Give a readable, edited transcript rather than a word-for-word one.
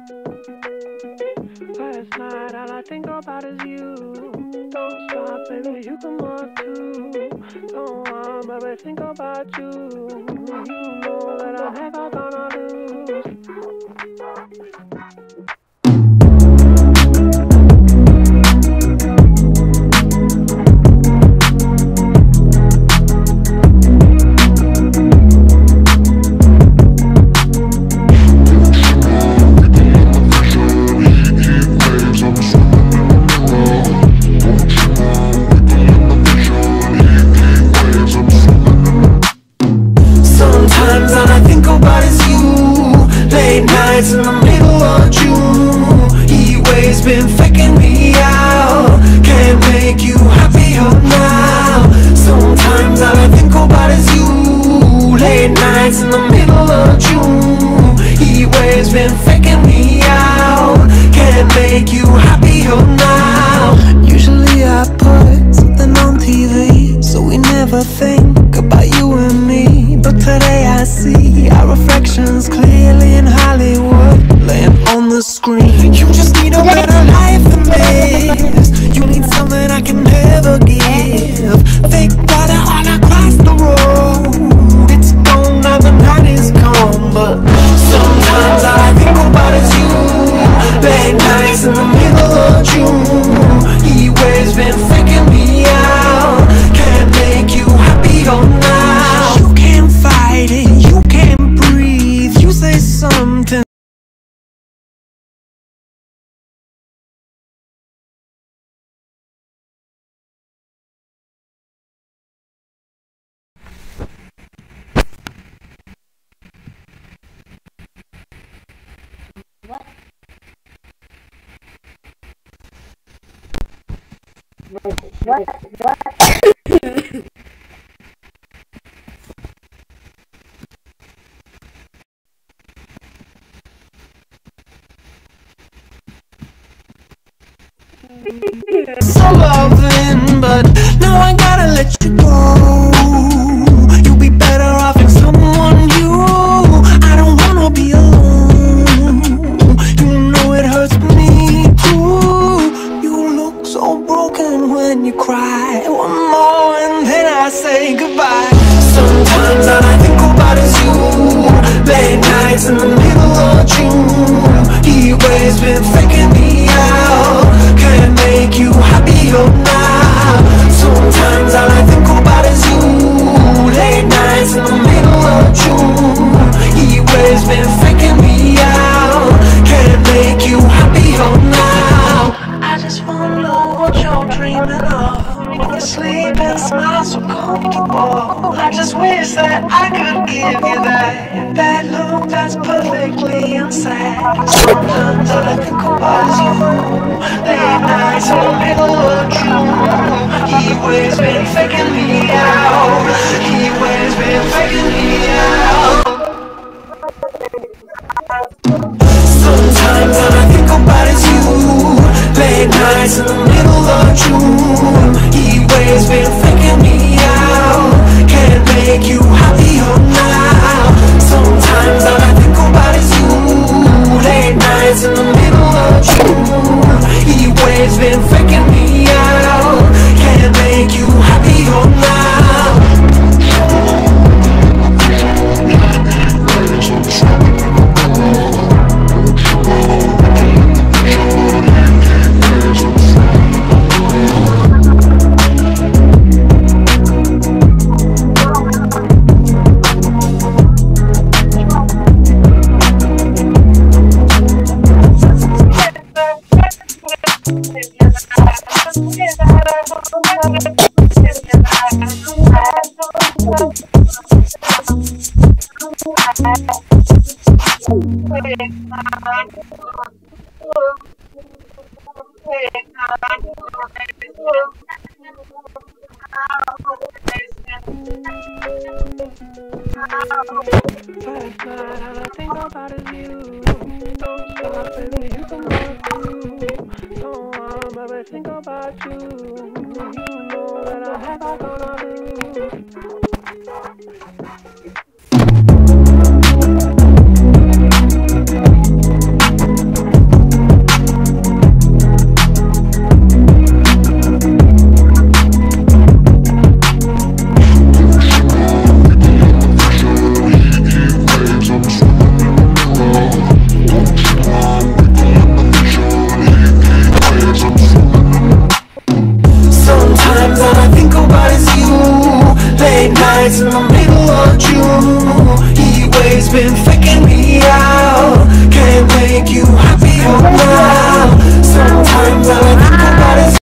Last night all I think about is you. Don't stop, baby, you can walk too. Don't want, baby, think about you. You know that I'm never gonna lose. Sometimes all I think about is you. Late nights in the middle of June. Heat waves been faking me out. Can't make you happier now. Sometimes all I think about is you. Late nights in the middle of June. Heat waves been faking me out. Can't make you happier now. Usually I put something on TV, so we never think about you and me. But today I see our reflections clearly in Hollywood, laying on the screen. You just need a better life than this. You need something I can never give. Fake water all across the road. It's gone now, the night is come. But sometimes all I think about is you. Late nights in the middle of June. Heat waves been faking me out. Can't make you happier now. You can't fight it, you can't breathe. You say something. So loving, but now I gotta let you go. You'll be better off in someone new. I don't wanna be alone. You know it hurts me too. You look so broken when you cry. One more and then I say goodbye. Sometimes all I think about is you. Late nights in the middle of June. Heat waves been faking me out. Can't make you happier now. Sometimes all I think about is you. Late nights in the middle of June. Heat waves been faking me out. Can't make you happier now. I just wanna know what you're dreaming of. When you sleep and smile so comfortable. I just wish that I could give you that look that's perfectly unsaid. Sometimes all I think about is you. Late nights in the middle of June. Heat waves been faking me out. Heat waves been faking me out. Sometimes all I think about is you. Late nights in the middle of June. Heat waves been faking me out. Can't make you happier now. Sometimes all I think about is you. Late nights in the middle of June. Heat waves been faking me out. Can't make you happier now. Last night all I think about is you. Don't stop, baby, you can walk too. Don't want, baby, think about you. You know that I'm never gonna lose. nights in the middle of June. He waves been faking me out.